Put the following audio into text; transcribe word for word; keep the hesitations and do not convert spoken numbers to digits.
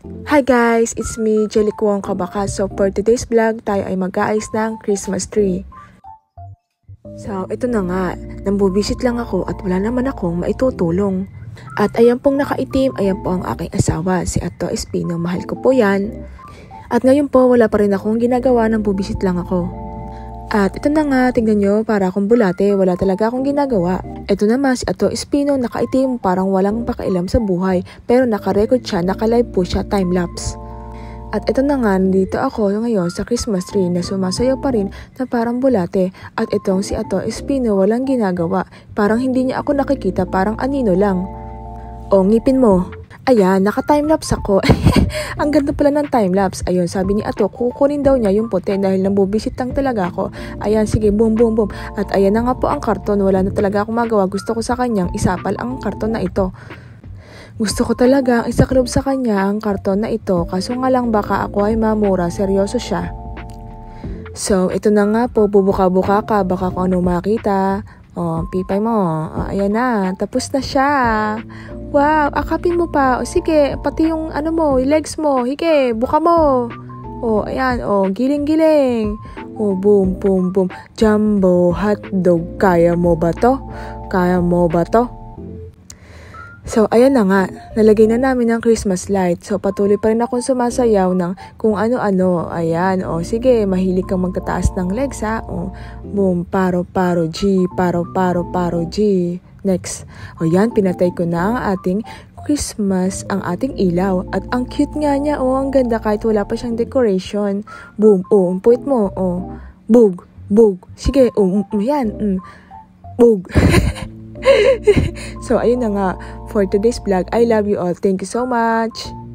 Hi guys! It's me, Jelly Kwong Kabaka. So for today's vlog, tayo ay mag-aayos ng Christmas tree. So ito na nga, nambubisit lang ako at wala naman akong maitutulong. At ayan pong nakaitim, ayan po ang aking asawa, si Ato Espino. Mahal ko po yan. At ngayon po, wala pa rin akong ginagawa, nambubisit lang ako. At ito na nga, tingnan nyo, para akong bulate, wala talaga akong ginagawa. Ito naman si Ato Espino, nakaitim, parang walang pakailam sa buhay, pero nakarecord siya, nakalive po siya, time-lapse. At ito na nga, nandito ako ngayon sa Christmas tree na sumasayaw pa rin na parang bulate. At itong si Ato Espino, walang ginagawa, parang hindi niya ako nakikita, parang anino lang. O, ngipin mo. Ayan, naka-timelapse ako. Ang ganda pala ng timelapse. Ayun, sabi ni Ato, kukunin daw niya yung puti dahil nambubisit lang talaga ako. Ayan, sige, boom, boom, boom. At ayan na nga po ang karton. Wala na talaga akong magawa. Gusto ko sa kanyang isapal ang karton na ito. Gusto ko talaga isaklob sa kanya ang karton na ito. Kaso nga lang baka ako ay mamura. Seryoso siya. So, ito na nga po. Bubuka-buka ka. Baka kung ano makita. O, pipay mo. O, ayan na. Tapos na siya. Wow, akapin mo pa. O sige, pati yung ano mo, yung legs mo. Hige, buka mo. O, ayan. O, giling-giling. O, boom, boom, boom. Jumbo hotdog. Kaya mo ba to? Kaya mo ba to? So, ayan na nga. Nalagay na namin ng Christmas light. So, patuloy pa rin akong sumasayaw ng kung ano-ano. Ayan. O, sige, mahilig kang magtataas ng legs, ha? O, boom, paro, paro, G. Paro, paro, paro, G. Next. O yan, pinatay ko na ang ating Christmas, ang ating ilaw. At ang cute nga niya, o ang ganda kahit wala pa siyang decoration. Boom, o, ang puwit mo, o. Bug, bug. Sige, o, um, yan, um. Bug. So, ayun na nga, for today's vlog. I love you all. Thank you so much.